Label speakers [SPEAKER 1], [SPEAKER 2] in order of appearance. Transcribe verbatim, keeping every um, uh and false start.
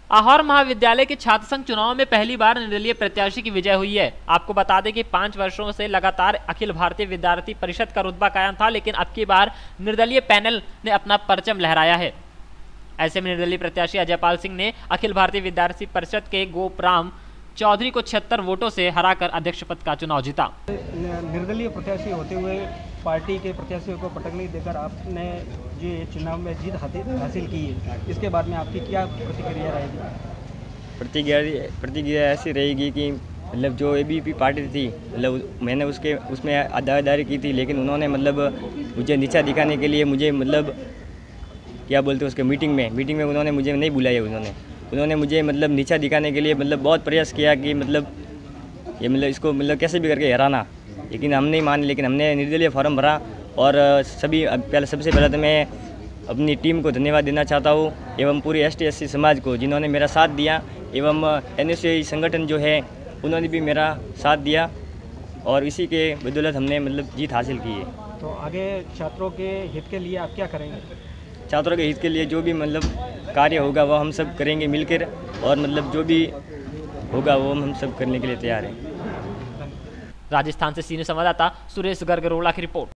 [SPEAKER 1] आहोर महाविद्यालय के छात्र संघ चुनाव में पहली बार निर्दलीय प्रत्याशी की विजय हुई है। आपको बता दें कि पांच वर्षों से लगातार अखिल भारतीय विद्यार्थी परिषद का रुतबा कायम था, लेकिन अब की बार निर्दलीय पैनल ने अपना परचम लहराया है। ऐसे में निर्दलीय प्रत्याशी अजयपाल सिंह ने अखिल भारतीय विद्यार्थी परिषद के गोपराम चौधरी को छिहत्तर वोटों से हराकर अध्यक्ष पद का चुनाव जीता।
[SPEAKER 2] निर्दलीय प्रत्याशी होते हुए पार्टी के प्रत्याशियों को पटक नहीं देकर आपने ये चुनाव में जीत हासिल की है, इसके बाद में आपकी क्या प्रतिक्रिया रहेगी?
[SPEAKER 3] प्रतिक्रिया प्रतिक्रिया ऐसी रहेगी कि मतलब जो एबीवीपी पार्टी थी, मतलब मैंने उसके उसमें अदादारी की थी, लेकिन उन्होंने मतलब मुझे नीचा दिखाने के लिए मुझे मतलब क्या बोलते उसके मीटिंग में मीटिंग में उन्होंने मुझे नहीं बुलाया। उन्होंने उन्होंने मुझे मतलब नीचा दिखाने के लिए मतलब बहुत प्रयास किया कि मतलब ये मतलब इसको मतलब कैसे भी करके हराना, लेकिन हम नहीं माने। लेकिन हमने निर्दलीय फॉर्म भरा और सभी पहले सबसे पहले तो मैं अपनी टीम को धन्यवाद देना चाहता हूँ एवं पूरी एस टी एस सी समाज को जिन्होंने मेरा साथ दिया, एवं एन एस यू संगठन जो है उन्होंने भी मेरा साथ दिया और इसी के बदौलत हमने मतलब जीत हासिल की है।
[SPEAKER 2] तो आगे छात्रों के हित के लिए आप क्या करेंगे?
[SPEAKER 3] छात्रों के हित के लिए जो भी मतलब कार्य होगा वो हम सब करेंगे मिलकर, और मतलब जो भी होगा वो हम सब करने के लिए तैयार हैं।
[SPEAKER 1] राजस्थान से सीनियर संवाददाता सुरेश गर्ग रोड़ा की रिपोर्ट।